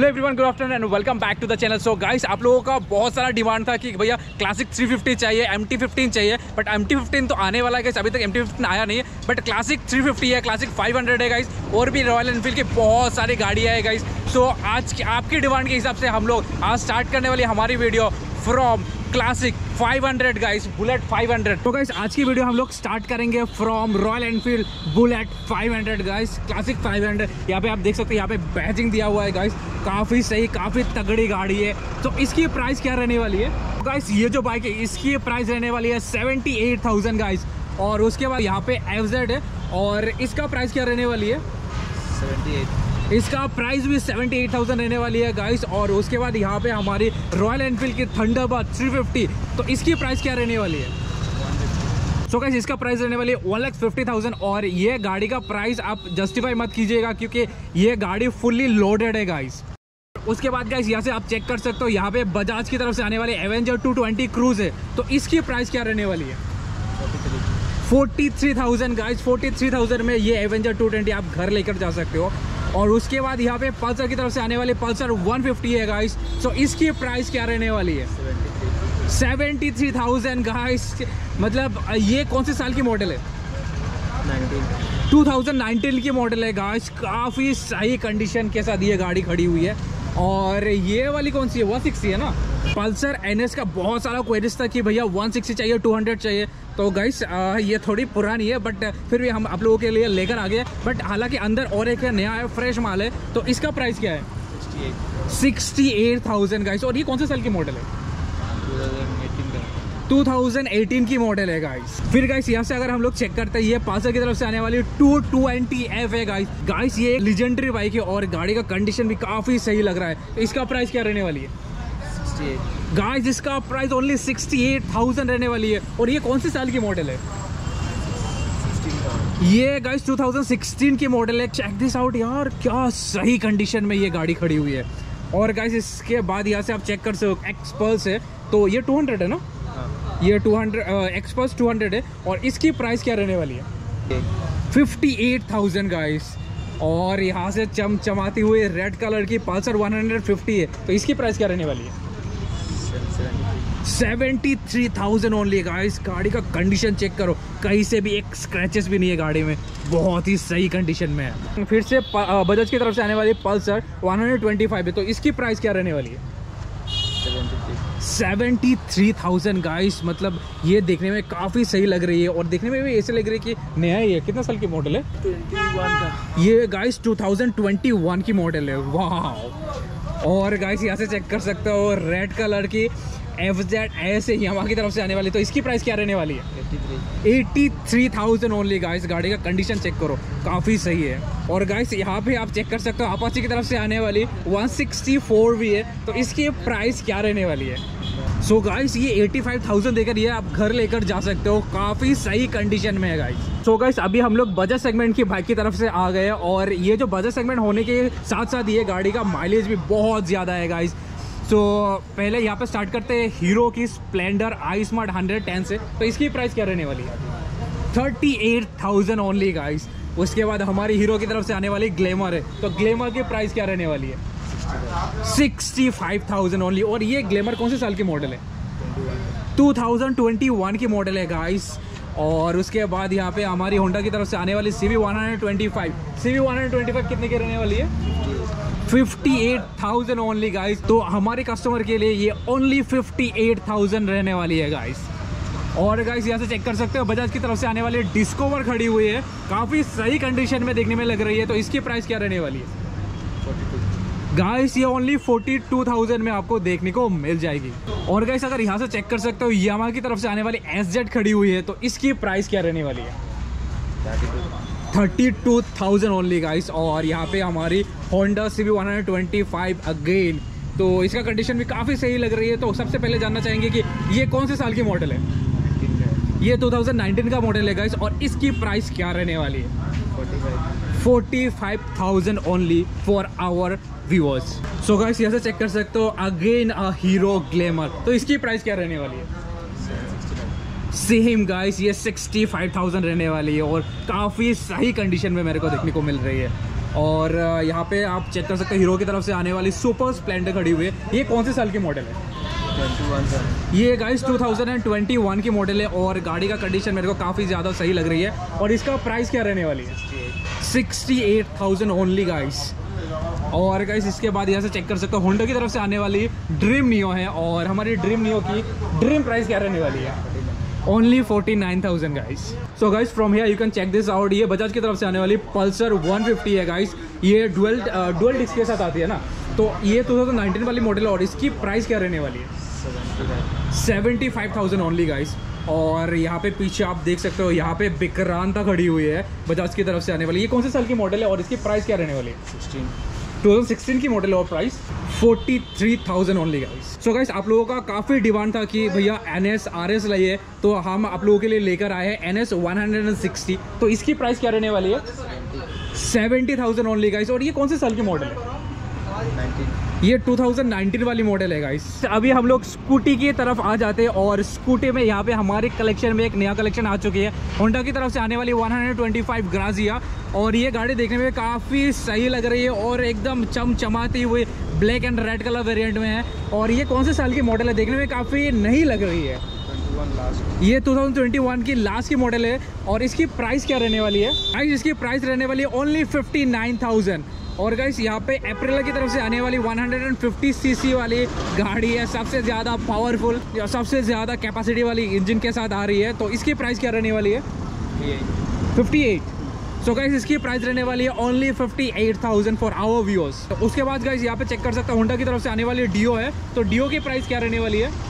Hello everyone, good afternoon and welcome back to the channel. So guys, आप लोगों का बहुत सारा डिमांड था कि भैया क्लासिक 350 चाहिए, MT-15 चाहिए। बट MT-15 तो आने वाला है गाइस, अभी तक MT-15 आया नहीं है। बट क्लासिक 350 है, क्लासिक 500 है गाइस, और भी रॉयल एनफील्ड की बहुत सारी गाड़ियाँ है गाइस। सो आज की आपकी डिमांड के हिसाब से हम लोग आज स्टार्ट करने वाली हमारी video from Classic 500 guys, Bullet 500। तो गाइस आज की वीडियो हम लोग स्टार्ट करेंगे from Royal Enfield Bullet 500 guys, Classic 500। यहाँ पे आप देख सकते हैं, यहाँ पे बैजिंग दिया हुआ है गाइस, काफ़ी सही, काफ़ी तगड़ी गाड़ी है। तो इसकी प्राइस क्या रहने वाली है गाइस? ये जो बाइक है इसकी प्राइस रहने वाली है 78,000 गाइस। और उसके बाद यहाँ पे FZ है और इसका प्राइस क्या रहने वाली है? 78। इसका प्राइस भी 78,000 रहने वाली है गाइस। और उसके बाद यहाँ पे हमारी रॉयल एनफील्ड की थंडरबर्ड 350, तो इसकी प्राइस क्या रहने वाली है? सो गाइस इसका प्राइस रहने वाली है 1,50,000। और ये गाड़ी का प्राइस आप जस्टिफाई मत कीजिएगा क्योंकि ये गाड़ी फुल्ली लोडेड है गाइस। उसके बाद गाइस यहाँ से आप चेक कर सकते हो, यहाँ पे बजाज की तरफ से आने वाली एवेंजर 220 क्रूज है, तो इसकी प्राइस क्या रहने वाली है? 43,000 गाइस। 43,000 में ये एवेंजर 220 आप घर लेकर जा सकते हो। और उसके बाद यहाँ पे पल्सर की तरफ से आने वाली पल्सर 150 है गाइस, तो इसकी प्राइस क्या रहने वाली है? 73,000 गाइस। मतलब ये कौन से साल की मॉडल है? 2019 की मॉडल है गाइस। काफ़ी सही कंडीशन के साथ ये गाड़ी खड़ी हुई है। और ये वाली कौन सी है? 160 है ना। पल्सर NS का बहुत सारा क्वेरीज था कि भैया 160 चाहिए, 200 चाहिए। तो गाइस ये थोड़ी पुरानी है बट फिर भी हम आप लोगों के लिए लेकर आ गए। बट हालांकि अंदर और एक है, नया है, फ्रेश माल है। तो इसका प्राइस क्या है? 68,000 गाइस। और ये कौन से साल की मॉडल है? 2018 की मॉडल है गाइस। फिर गाइस यहाँ से अगर हम लोग चेक करते हैं, ये पल्सर की तरफ से आने वाली 220F है गाइस। गाइस ये एक लीजेंडरी बाइक है और गाड़ी का कंडीशन भी काफी सही लग रहा है। तो इसका प्राइस क्या रहने वाली है? 68 गाइस इसका प्राइस ओनली 68,000 रहने वाली है। और ये कौन से साल की मॉडल है? ये गाइस 2016 की मॉडल है। चेक दिस आउट यार, क्या सही कंडीशन में ये गाड़ी खड़ी हुई है। और गाइस इसके बाद यहाँ से आप चेक कर सकते हो, एक्सपल्स है, तो ये 200 है ना। ये 200 एक्सपल्स 200 है। और इसकी प्राइस क्या रहने वाली है? 58,000 गाइस। और यहाँ से चमचमाती हुई रेड कलर की पल्सर 150 है, तो इसकी प्राइस क्या रहने वाली है? 73,000 ओनली गाइस। गाड़ी का कंडीशन चेक करो, कहीं से भी एक स्क्रैचेस भी नहीं है गाड़ी में, बहुत ही सही कंडीशन में है। फिर से बजाज की तरफ से आने वाली पल्सर 125 है, तो इसकी प्राइस क्या रहने वाली है? 73,000 गाइस। मतलब ये देखने में काफ़ी सही लग रही है और देखने में भी ऐसे लग रही है कि नया ही है। कितना साल की मॉडल है? 21 का। ये गाइस 2021 की मॉडल है। वाह। और गाइस यहाँ से चेक कर सकते हो, रेड कलर की FZ ऐसे यामाहा की तरफ से आने वाली, तो इसकी प्राइस क्या रहने वाली है? 83,000 ओनली गाइस। गाड़ी का कंडीशन चेक करो, काफ़ी सही है। और गाइस यहाँ पे आप चेक कर सकते हो, अपाची की तरफ से आने वाली 164 भी है, तो इसकी प्राइस क्या रहने वाली है? सो गाइस ये 85,000 देकर ये आप घर लेकर जा सकते हो, काफ़ी सही कंडीशन में है गाइस। सो गाइस अभी हम लोग बजाज सेगमेंट की बाइक की तरफ से आ गए और ये जो बजाज सेगमेंट होने के साथ साथ ये गाड़ी का माइलेज भी बहुत ज़्यादा है गाइस। तो पहले यहाँ पे स्टार्ट करते हैं हीरो की स्प्लेंडर iSmart 110 से, तो इसकी प्राइस क्या रहने वाली है? 38,000 ओनली गाइस। उसके बाद हमारी हीरो की तरफ से आने वाली ग्लैमर है, तो ग्लैमर की प्राइस क्या रहने वाली है? 65,000 ओनली। और ये ग्लैमर कौन से साल की मॉडल है? 2021 की मॉडल है गाइस। और उसके बाद यहाँ पे हमारी होंडा की तरफ से आने वाली CV125 कितने की रहने वाली है? 58,000 ओनली गाइस। तो हमारे कस्टमर के लिए ये ओनली 58,000 रहने वाली है गाइस। और गाइस यहाँ से चेक कर सकते हो, बजाज की तरफ से आने वाली डिस्कवर खड़ी हुई है, काफ़ी सही कंडीशन में देखने में लग रही है, तो इसकी प्राइस क्या रहने वाली है? 42 गाइस ये ओनली 42,000 में आपको देखने को मिल जाएगी। और गाइस अगर यहाँ से चेक कर सकते हो, यामाहा की तरफ से आने वाली SZ खड़ी हुई है, तो इसकी प्राइस क्या रहने वाली है? 32,000 ओनली गाइस। और यहाँ पे हमारी होंडा CV125 अगेन, तो इसका कंडीशन भी काफ़ी सही लग रही है। तो सबसे पहले जानना चाहेंगे कि ये कौन से साल की मॉडल है? ये 2019 का मॉडल है गाइस। और इसकी प्राइस क्या रहने वाली है? 45,000 only for our viewers. So guys यहाँ से चेक कर सकते हो, अगेन अ हीरो ग्लैमर, तो इसकी प्राइस क्या रहने वाली है? सेम गाइस ये 65,000 रहने वाली है और काफ़ी सही कंडीशन में मेरे को देखने को मिल रही है। और यहाँ पे आप चेक कर सकते हो हीरो की तरफ से आने वाली सुपर स्प्लेंडर खड़ी हुई है। ये कौन से साल की मॉडल है? 21 का है। ये गाइस 2021 की मॉडल है और गाड़ी का कंडीशन मेरे को काफ़ी ज़्यादा सही लग रही है। और इसका प्राइस क्या रहने वाली है? 68,000 ओनली गाइस। और गाइस इसके बाद यहाँ से चेक कर सकते हो होंडा की तरफ से आने वाली ड्रीम नियो है और हमारी ड्रीम नियो की ड्रीम प्राइस क्या रहने वाली है? Only 49,000 guys. So guys from here you can check this out. ये बजाज की तरफ से आने वाली पल्सर 150 है गाइस। ये डुअल डिस्क के साथ आती है ना, तो ये 2019 वाली मॉडल है और इसकी प्राइस क्या रहने वाली है? 75,000 ओनली गाइस। और यहाँ पे पीछे आप देख सकते हो यहाँ पे विक्रांता खड़ी हुई है बजाज की तरफ से आने वाली। ये कौन से साल की मॉडल है और इसकी प्राइस क्या रहने वाली है? 2016 की मॉडल और price 43,000 only guys. So guys आप लोगों का काफ़ी डिमांड था कि भैया NS RS लाइए, तो हम आप लोगों के लिए लेकर आए हैं NS 160। तो इसकी प्राइस क्या रहने वाली है? 70,000 ओनली गाइस। और ये कौन से साल की मॉडल है? 19। ये 2019 वाली मॉडल है गाइस। अभी हम लोग स्कूटी की तरफ आ जाते हैं और स्कूटी में यहाँ पे हमारे कलेक्शन में एक नया कलेक्शन आ चुकी है होंडा की तरफ से आने वाली 125 ग्राजिया। और ये गाड़ी देखने में काफ़ी सही लग रही है और एकदम चमचमाती हुई black and red colour variant में है। और ये कौन से साल की मॉडल है? देखने में काफ़ी नई लग रही है। 21 लास्ट। ये 2021 की लास्ट की मॉडल है और इसकी प्राइस क्या रहने वाली है? गाइस इसकी प्राइस रहने वाली है ओनली 59,000। और गाइस यहाँ पे एप्रिला की तरफ से आने वाली 150 सीसी वाली गाड़ी है, सबसे ज़्यादा पावरफुल, सबसे ज़्यादा कैपेसिटी वाली इंजन के साथ आ रही है। तो इसकी प्राइस क्या रहने वाली है? 58। सो गाइस इसकी प्राइस रहने वाली है ओनली 58,000 फॉर आवर व्यूअर्स। तो उसके बाद गाइस यहाँ पे चेक कर सकते हो होंडा की तरफ से आने वाली डियो है। तो डियो की प्राइस क्या रहने वाली है?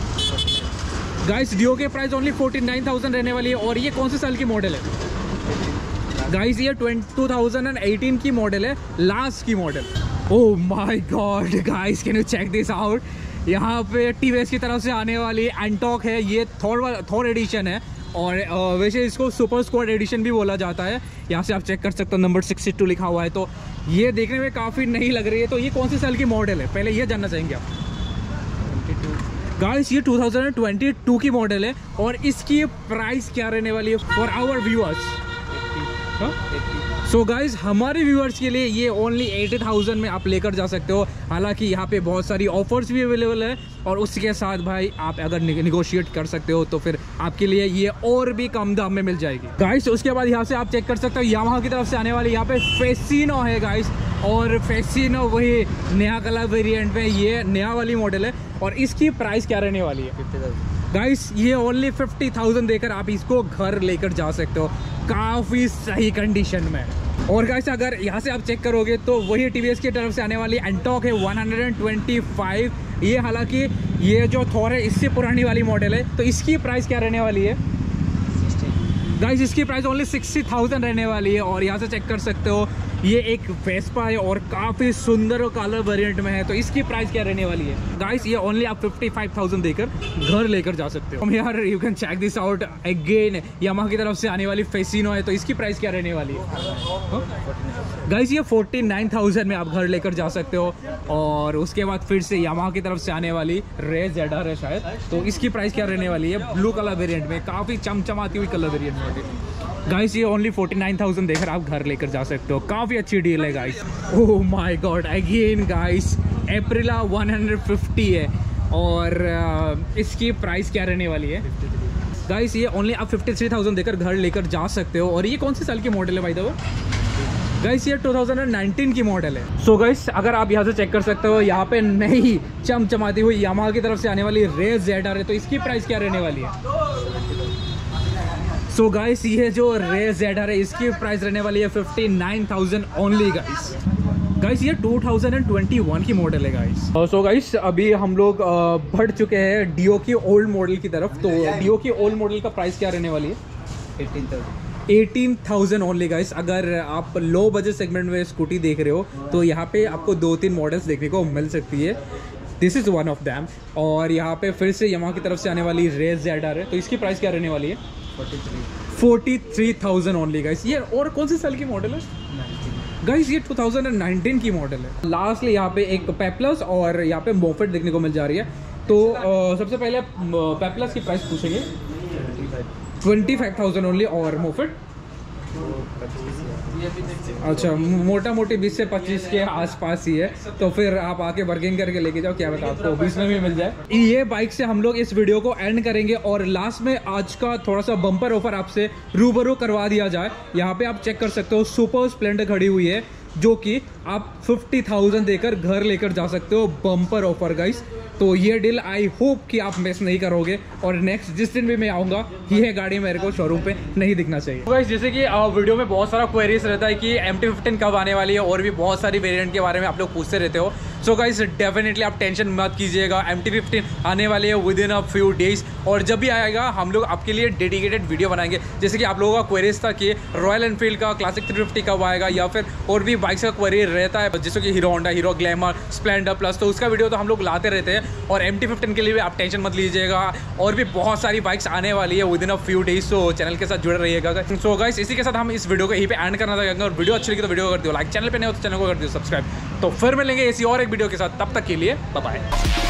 गाइस डियो की प्राइस ओनली 49,000 रहने वाली है। और ये कौन से साल की मॉडल है? गाइस ये 2018 की मॉडल है, लास्ट की model. Oh my God guys can you check this out. यहाँ पे टीवीएस की तरफ से आने वाली एंटॉक है। ये थॉर एडिशन है और वैसे इसको सुपर स्क्वाड एडिशन भी बोला जाता है। यहाँ से आप चेक कर सकते हो नंबर 62 लिखा हुआ है। तो ये देखने में काफ़ी नई लग रही है। तो ये कौन सी साल की मॉडल है पहले ये जानना चाहेंगे आप? 22। गाइस ये 2022 की मॉडल है और इसकी प्राइस क्या रहने वाली है for our viewers? 80। So guys हमारे व्यूअर्स के लिए ये ओनली 80,000 में आप लेकर जा सकते हो। हालांकि यहाँ पे बहुत सारी ऑफर्स भी अवेलेबल है और उसके साथ भाई आप अगर निगोशिएट कर सकते हो तो फिर आपके लिए ये और भी कम दाम में मिल जाएगी गाइस। उसके बाद यहाँ से आप चेक कर सकते हो यामाहा की तरफ से आने वाली यहाँ पे फेसिनो है गाइस। और फेसिनो वही नया कलर वेरिएंट में ये नया वाली मॉडल है और इसकी प्राइस क्या रहने वाली है? 50,000। गाइस ये ओनली 50,000 देकर आप इसको घर लेकर जा सकते हो काफ़ी सही कंडीशन में। और गाइस अगर यहाँ से आप चेक करोगे तो वही टीवीएस की तरफ से आने वाली एंटॉक है 125। ये हालांकि ये जो थॉर है इससे पुरानी वाली मॉडल है। तो इसकी प्राइस क्या रहने वाली है? 60। गाइस इसकी प्राइस ओनली 60,000 रहने वाली है। और यहाँ से चेक कर सकते हो ये एक वेस्पा है और काफ़ी सुंदर और कलर वेरिएंट में है। तो इसकी प्राइस क्या रहने वाली है? गाइस ये ओनली आप 55,000 देकर घर लेकर जा सकते हो। यार you can check this out again. Yamaha की तरफ से आने वाली फेसिनो है। तो इसकी प्राइस क्या रहने वाली है? गाइस ये 49,000 में आप घर लेकर जा सकते हो। और उसके बाद फिर से यामाहा की तरफ से आने वाली रे ZR है शायद। तो इसकी प्राइस क्या रहने वाली है? ब्लू कलर वेरिएंट में काफ़ी चमचमाती हुई कलर वेरिएंट में। गाइस ये ओनली 49,000 देकर आप घर लेकर जा सकते हो। काफ़ी अच्छी डील है guys. Oh my God again guys Aprilia 150 है और इसकी प्राइस क्या रहने वाली है? 53। गाइस ये ओनली आप 53,000 देकर घर लेकर जा सकते हो। और ये कौन सी साल की मॉडल है भाई? दो गाइस ये 2019 की मॉडल है। सो गाइस अगर आप यहाँ से चेक कर सकते हो यहाँ पे नई चमचमाती हुई यामाहा की तरफ से आने वाली रे ZR है। तो इसकी प्राइस क्या रहने वाली है? सो गाइस ये जो रे ZR है इसकी प्राइस रहने वाली है 59,000 ओनली गाइस। गाइस ये 2021 की मॉडल है गाइस। सो गाइस अभी हम लोग बढ़ चुके हैं डियो की ओल्ड मॉडल की तरफ। तो डियो की ओल्ड मॉडल का प्राइस क्या रहने वाली है? 18,000 ओनली गाइस। अगर आप लो बजट सेगमेंट में स्कूटी देख रहे हो तो यहाँ पे आपको 2-3 मॉडल्स देखने को मिल सकती है। This is one of them. और यहाँ पे फिर से यामाहा की तरफ से आने वाली रे ZR है। तो इसकी प्राइस क्या रहने वाली है? 43,000 ओनली गाइस। ये और कौन सी साल की मॉडल है? गाइस ये 2019 की मॉडल है। लास्टली यहाँ पे एक पेपलस और यहाँ पे मोफेट देखने को मिल जा रही है। तो सबसे पहले पेपलस की प्राइस पूछेंगे 25,000 ओनली और मोफेट अच्छा, मोटा मोटी 20 से 25 के आसपास ही है, तो फिर आप आके बार्गेन करके लेके जाओ, क्या बता आपको 20 में भी मिल जाए। ये बाइक से हम लोग इस वीडियो को एंड करेंगे और लास्ट में आज का थोड़ा सा बम्पर ऑफर आपसे रूबरू करवा दिया जाए। यहाँ पे आप चेक कर सकते हो सुपर स्प्लेंडर खड़ी हुई है, जो कि आप 50,000 देकर घर लेकर जा सकते हो। बम्पर ऑफर गाइस, तो ये डील आई होप कि आप मिस नहीं करोगे और नेक्स्ट जिस दिन भी मैं आऊँगा ये गाड़ी मेरे को शोरूम पे नहीं दिखना चाहिए। तो गाइस जैसे कि वीडियो में बहुत सारा क्वेरीज रहता है कि MT-15 कब आने वाली है और भी बहुत सारी वेरिएंट के बारे में आप लोग पूछते रहते हो। सो गाइस डेफिनेटली आप टेंशन मत कीजिएगा, MT-15 आने वाली है with in a few days, और जब भी आएगा हम लोग आपके लिए डेडिकेटेड वीडियो बनाएंगे। जैसे कि आप लोगों का क्वेरीज था कि रॉयल एनफील्ड का क्लासिक 350 कब आएगा, या फिर और भी बाइक्स का क्वेरी रहता है जैसे कि Hero Honda, Hero Glamour, Splendor Plus, तो उसका वीडियो तो हम लोग लाते रहते हैं। और MT-15 के लिए भी आप टेंशन मत लीजिएगा, और भी बहुत सारी बाइक्स आने वाली है with in a few days, तो चैनल के साथ जुड़े रहिएगा। सो गाइस इसी के साथ हम इस वीडियो को यहीं पे एंड करना था। और वीडियो अच्छी लगी तो वीडियो कर दियो लाइक, चैनल पे नहीं हो तो चैनल को कर दियो सब्सक्राइब। तो फिर मिलेंगे इसी और एक वीडियो के साथ, तब तक के लिए बाय बाय।